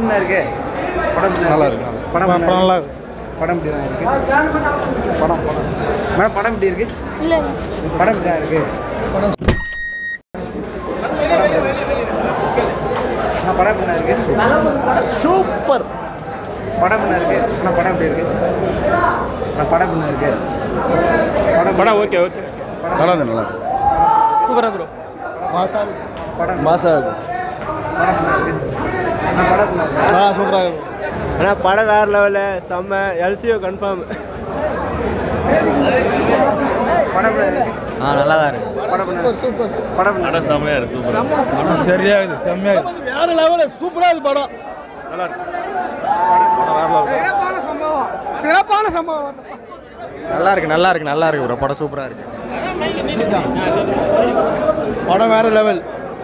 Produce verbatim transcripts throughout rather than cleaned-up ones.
என்ன இருக்கு? படம் நல்லா இருக்கு. படம் நல்லா இருக்கு. படம் எப்படி இருக்கு? படம் படம் மேடம் படம் எப்படி இருக்கு? இல்ல படம் எப்படி இருக்கு? படம் நான் படம் என்ன இருக்கு? சூப்பர். படம் என்ன இருக்கு? நான் படம் எப்படி இருக்கு? நான் படம் என்ன இருக்கு? படம் படம் ஓகே ஓகே. நல்லா இருக்கு நல்லா இருக்கு. சூப்பரா ப்ரோ. மாசா படம் மாசா இருக்கு. படம் என்ன இருக்கு? நான் படம் என்ன இருக்கு? ஆ சூப்பரா இருக்கு. ஆனா படம் வேற லெவல்ல செம்ம எல்சிஓ கன்ஃபார்ம். படம் எப்படி இருக்கு? ஆ நல்லா தான் இருக்கு. படம் சூப்பர் சூப்பர். படம் நல்லா செம்மையா இருக்கு. சூப்பர். படம் சரியா இருக்கு. செம்மையா இருக்கு. வேற லெவல்ல சூப்பரா இருக்கு படம். நல்லா இருக்கு. படம் வேற லெவல். சிறப்பான சம்பவம். சிறப்பான சம்பவம். நல்லா இருக்கு நல்லா இருக்கு நல்லா இருக்கு ப்ரோ. படம் சூப்பரா இருக்கு. படம் வேற லெவல்.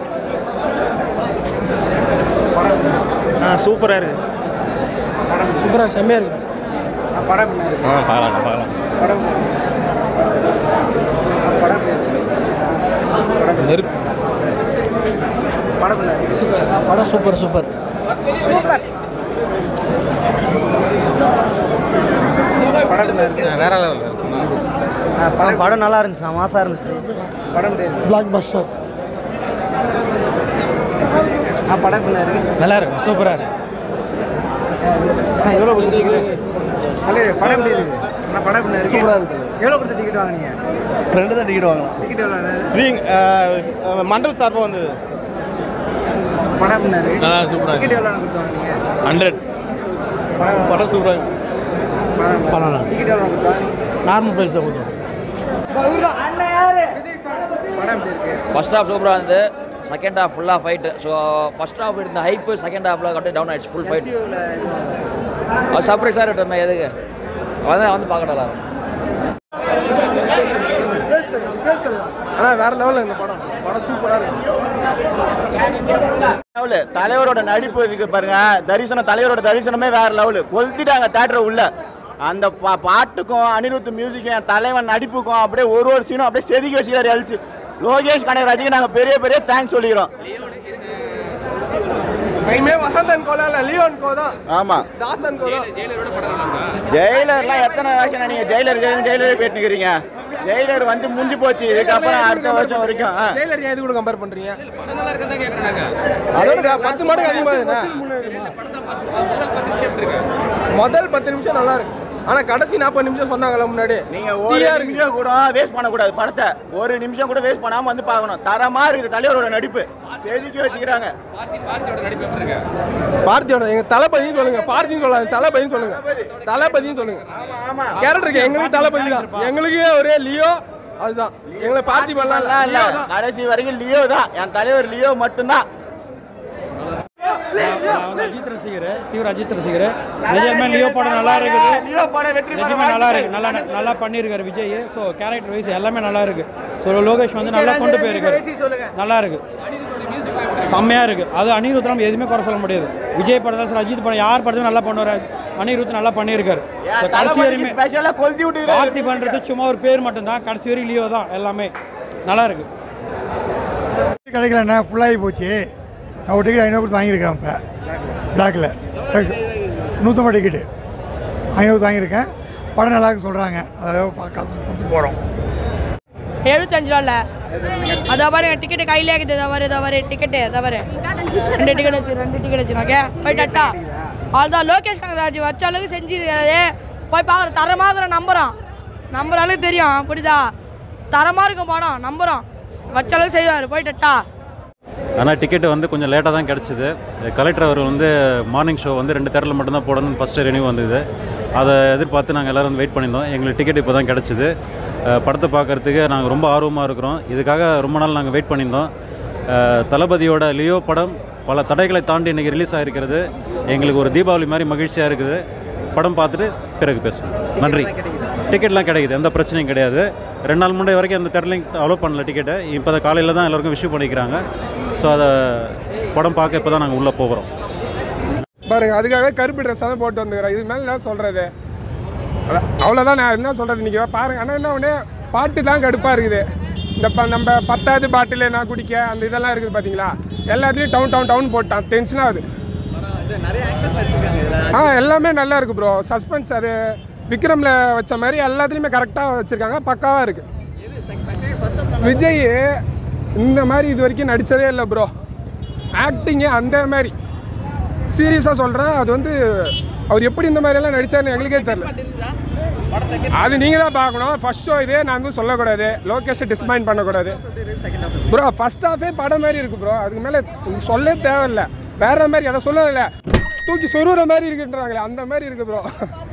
படம் ஆ சூப்பரா இருக்கு. படம் சூப்பரா செம்மையா இருக்கு. படம் என்ன இருக்கு? ஆ பாக்கலாம் பாக்கலாம். படம் படம் படம் நெருப்பு. படம் என்ன இருக்கு? சூப்பர். படம் சூப்பர் சூப்பர் சூப்பர். படம் என்ன இருக்கு? வேற லெவல். படம் படம் நல்லா இருந்துச்சு. மாசா இருந்துச்சு. படம் பிளாக் பஸ்டர். ஆ படம் என்ன இருக்கு? நல்லா இருக்கு. சூப்பரா இருக்கு. எவ்வளோ கொடுத்து டிக்கெட்? நல்ல படம் எப்படி இருக்கு? நான் படம் என்ன இருக்கு? சூப்பராக இருக்கு. எவ்வளோ கொடுத்து டிக்கெட் வாங்கினீங்க? ரெண்டு தான் டிக்கெட் வாங்கலாம். டிக்கெட் எவ்வளோ? நீங்கள் மண்டல் சார்பாக வந்து படம் என்ன இருக்கு? நல்லா சூப்பராக. டிக்கெட் எவ்வளோ கொடுத்து வாங்கினீங்க? ஹண்ட்ரட். படம் படம் சூப்பராக இருக்கு. படம் படம் டிக்கெட் எவ்வளோ கொடுத்து வாங்கினீங்க? நார்மல் ப்ரைஸ் தான் கொடுத்தோம். படம் எப்படி இருக்கு? ஃபர்ஸ்ட் ஹாஃப் சூப்பராக இருந்து செகண்ட் ஹாஃப் ஃபுல்லாக ஃபைட்டு. ஸோ ஃபர்ஸ்ட் ஹாஃப் இருந்த ஹைப்பு செகண்ட் ஹாஃபில் அப்படியே டவுன் ஆயிடுச்சு. Full fight. அது சர்ப்ரைஸாக இருக்கட்டும். எதுக்கு அதான் வந்து பார்க்கட்டலாம். ஆனால் வேற லெவலில் இந்த படம் படம் சூப்பராக இருக்கு. லெவலு தலைவரோட நடிப்பு இருக்கு பாருங்க. தரிசனம் தலைவரோட தரிசனமே வேற லெவலு. கொளுத்திட்டாங்க தேட்டர் உள்ள. அந்த பா பாட்டுக்கும் அனிருத் மியூசிக்கும் தலைவன் நடிப்புக்கும் அப்படியே ஒரு ஒரு சீனும் அப்படியே செதுக்கி வச்சுக்கிறாரு. அழிச்சு லோகேஷ் கனகராஜுக்கு நாங்கள் பெரிய பெரிய தேங்க்ஸ் சொல்லிக்கிறோம். ஜெயிலர்லாம் எத்தனை வருஷம் நீங்க ஜெயிலர் ஜெயிலர் ஜெயிலரே போயிட்டு நிக்கிறீங்க. ஜெயிலர் வந்து முடிஞ்சு போச்சு. இதுக்கப்புறம் அடுத்த வருஷம் வரைக்கும் ஜெயிலர் எது கூட கம்பேர் பண்றீங்க? பத்து மடங்கு அதிகமா. முதல் பத்து நிமிஷம் நல்லா இருக்கு. ஆனா கடைசி நாற்பது நிமிஷம் சொன்னாங்கல்ல முன்னாடி, நீங்க ஒரு நிமிஷம் கூட வேஸ்ட் பண்ணக்கூடாது. படத்தை ஒரு நிமிஷம் கூட வேஸ்ட் பண்ணாம வந்து பார்க்கணும். தரமா இருக்குது தலைவரோட நடிப்பு. செதுக்கி வச்சுக்கிறாங்க. பார்த்தியோட எங்க தளபதியும் சொல்லுங்க. பார்த்தியும் சொல்லாது தளபதியும் சொல்லுங்க. தளபதியும் சொல்லுங்க. கேரக்டருக்கு எங்களுக்கு தளபதி தான். எங்களுக்கு ஒரே லியோ அதுதான். எங்களை பார்த்தி பண்ணலாம் இல்ல. கடைசி வரைக்கும் லியோ தான். என் தலைவர் லியோ மட்டும்தான். அஜித் ரசிகர், தீவிர அஜித் ரசிகர். நிஜமே லியோ படம் நல்லா இருக்குது. லியோ படம் வெற்றி நிஜமே நல்லா இருக்கு. நல்லா நல்லா பண்ணியிருக்காரு விஜய். ஸோ கேரக்டர் வைஸ் எல்லாமே நல்லா இருக்கு. ஸோ லோகேஷ் வந்து நல்லா கொண்டு போயிருக்காரு. நல்லா இருக்கு. செம்மையா இருக்கு. அது அனிருத் நம்ம எதுவுமே குறை சொல்ல முடியாது. விஜய் படம் தான் சார். அஜித் படம் யார் படத்தையும் நல்லா பண்ணுவார். அனிருத் நல்லா பண்ணியிருக்காரு. கடைசி வரையுமே பார்த்தி பண்றது சும்மா ஒரு பேர் மட்டும்தான். கடைசி வரைக்கும் லியோ தான் எல்லாமே. நல்லா இருக்கு. கிடைக்கலண்ணா ஃபுல்லாகி போச்சு. நான் ஒரு டிக்கெட் ஐநூறு கொடுத்து வாங்கியிருக்கேன். இப்போ பிளாக்கில் நூற்றம்பது டிக்கெட்டு ஐநூறு வாங்கியிருக்கேன். படம் நல்லா இருக்கு சொல்கிறாங்க. அதாவது காத்து கொடுத்து போகிறோம். எழுபத்தஞ்சு ரூபாயில் அதை பாரு. டிக்கெட்டு கையிலே இருக்குது. தவறு தவறு டிக்கெட்டு தவறு. ரெண்டு டிக்கெட் வச்சு ரெண்டு டிக்கெட் வச்சு ஓகே போயிட்டா. அதுதான் லோகேஷ் கனகராஜ் வச்ச அளவுக்கு செஞ்சிருக்காரு. போய் பார்க்குற தரமாக நம்புகிறோம். நம்புற அளவுக்கு தெரியும். புரியுதா? தரமாக இருக்கும் படம். நம்புகிறோம். வச்ச அளவுக்கு செய்வார். போயிட்டா. ஆனால் டிக்கெட்டு வந்து கொஞ்சம் லேட்டாக தான் கிடச்சிது. கலெக்டர் அவர் வந்து மார்னிங் ஷோ வந்து ரெண்டு தேரில் மட்டும்தான் போடணும்னு ஃபஸ்ட்டு ரெனியூ வந்தது. அதை எதிர்பார்த்து நாங்கள் எல்லோரும் வந்து வெயிட் பண்ணியிருந்தோம். எங்களுக்கு டிக்கெட் இப்போ தான் கிடச்சிது. படத்தை பார்க்குறதுக்கு நாங்கள் ரொம்ப ஆர்வமாக இருக்கிறோம். இதுக்காக ரொம்ப நாள் நாங்கள் வெயிட் பண்ணியிருந்தோம். தளபதியோட லியோ படம் பல தடைகளை தாண்டி இன்றைக்கி ரிலீஸ் ஆகிருக்கிறது. எங்களுக்கு ஒரு தீபாவளி மாதிரி மகிழ்ச்சியாக இருக்குது. படம் பார்த்துட்டு பிறகு பேசுவோம். நன்றி. டிக்கெட்லாம் கிடைக்குது. எந்த பிரச்சனையும் கிடையாது. ரெண்டு நாள் முன்னாடி வரைக்கும் அந்த தெருலையும் அலோவ் பண்ணல டிக்கெட்டை. இப்போ தான் காலையில் தான் எல்லாருக்கும் விஷயம் பண்ணிக்கிறாங்க. ஸோ அதை படம் பார்க்க இப்போ தான் நாங்கள் உள்ளே போகிறோம். பாருங்க, அதுக்காகவே கருப்பு ட்ரெஸ் தான் போட்டு வந்துக்கிறேன். இது மேலே என்ன சொல்கிறது? அவ்வளோதான். நான் என்ன சொல்கிறது இன்றைக்கி பாருங்கள். ஆனால் என்ன ஒன்று பாட்டு தான் கடுப்பாக இருக்குது. இந்த ப நம்ம பத்தாவது பாட்டில் நான் குடிக்க அந்த இதெல்லாம் இருக்குது பார்த்தீங்களா? எல்லாத்துலேயும் டவுன் டவுன் டவுன் போட்டான். டென்ஷனாக ஆகுது. ஆ எல்லாமே நல்லா இருக்குது ப்ரோ. சஸ்பென்ஸ் அது விக்ரமில் வச்ச மாதிரி எல்லாத்துலேயுமே கரெக்டாக வச்சுருக்காங்க, பக்காவாக இருக்குது. விஜய் இந்த மாதிரி இது வரைக்கும் நடித்ததே இல்லை ப்ரோ. ஆக்டிங்கு அந்த மாதிரி சீரியஸாக சொல்கிறேன். அது வந்து அவர் எப்படி இந்த மாதிரியெல்லாம் நடித்தார்னு எங்களுக்கே தெரியல. அது நீங்கள் தான் பார்க்கணும். ஃபர்ஸ்ட் ஷோ இதே நான் வந்து சொல்லக்கூடாது, லோகேஷை டிஸ்மைண்ட் பண்ணக்கூடாது ப்ரோ. ஃபர்ஸ்ட் ஹாஃபே படம் மாதிரி இருக்குது ப்ரோ. அதுக்கு மேலே சொல்ல தேவையில்லை. வேற மாதிரி அதை சொல்லலை, தூக்கி சொருகிற மாதிரி இருக்குன்றாங்களே அந்த மாதிரி இருக்குது ப்ரோ.